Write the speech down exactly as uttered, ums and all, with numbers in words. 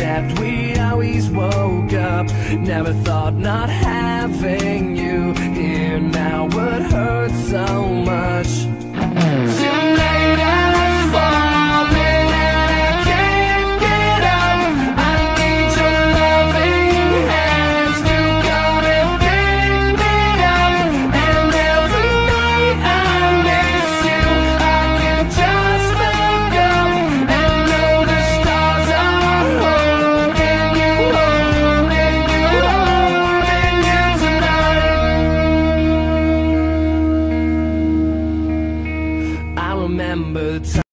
except we always woke up. Never thought not having you here now would hurt so much.